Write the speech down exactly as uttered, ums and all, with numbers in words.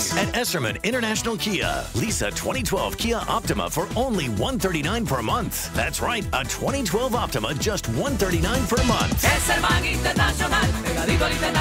price at Esserman International Kia. Lease a twenty twelve Kia Optima for only one hundred thirty-nine dollars per month. That's right, a twenty twelve Optima just one hundred thirty-nine dollars per month. Esserman International, pegadito al